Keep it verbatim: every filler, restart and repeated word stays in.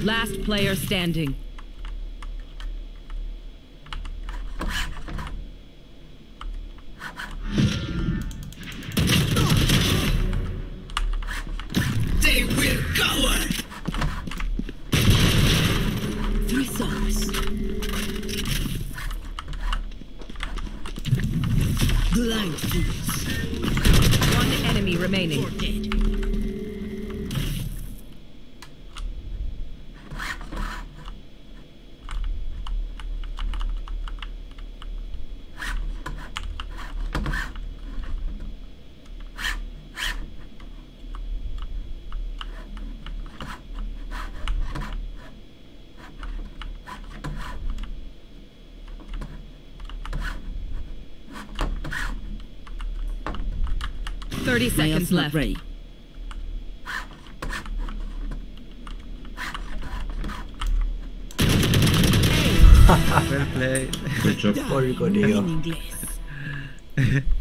Last player standing. They will cover. Three souls. Blind fools. One enemy remaining. Four dead. Thirty seconds left. Ready. Well played. Good job. En inglés.